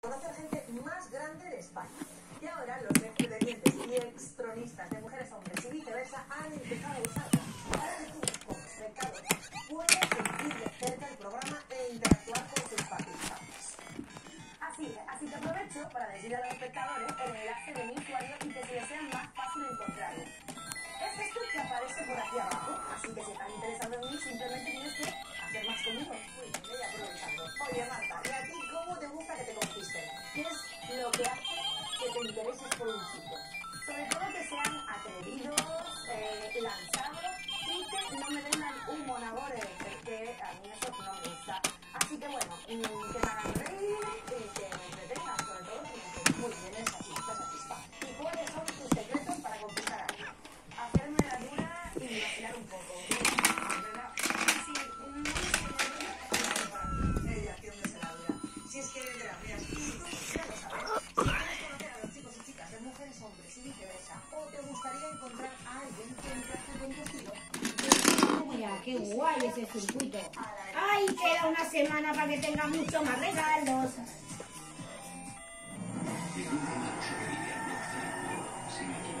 Conoce a la gente más grande de España. Y ahora los pretendientes y extronistas de mujeres, hombres y viceversa han empezado a usarla para que tú, como espectador, puedas seguir de cerca el programa e interactuar con sus participantes. Así que aprovecho para decir a los espectadores el enlace de mi usuario y que si les sea más fácil encontrarlo. Es esto que aparece por aquí abajo, así que si estás interesado en mí, simplemente tienes que hacer más conmigo. Muy bien, voy aprovechando. Oye, Marta, ¿y a ti cómo te gusta que te conquisten? ¿Qué es lo que hace que te intereses por un chico? Sobre todo que sean atrevidos, lanzados y que no me vendan humo, nabores, que a mí eso no me gusta. Así que bueno, que me hagan reír y que me entretengan, sobre todo que muy bien esa chispa. ¿Y cuáles son tus secretos para conquistar a alguien? Hacerme la dura y vacilar un poco. ¿Verdad? Sí, no es acción de ser la dura. Si es que eres de las mías y tú ya lo sabes. Si quieres conocer a los chicos y chicas de mujeres, hombres y viceversa, o te gustaría encontrar a alguien que encaje con tu estilo. Mira, qué guay ese circuito. ¡Ay, queda una semana para que tenga muchos más regalos! De una noche que vive al norte, sin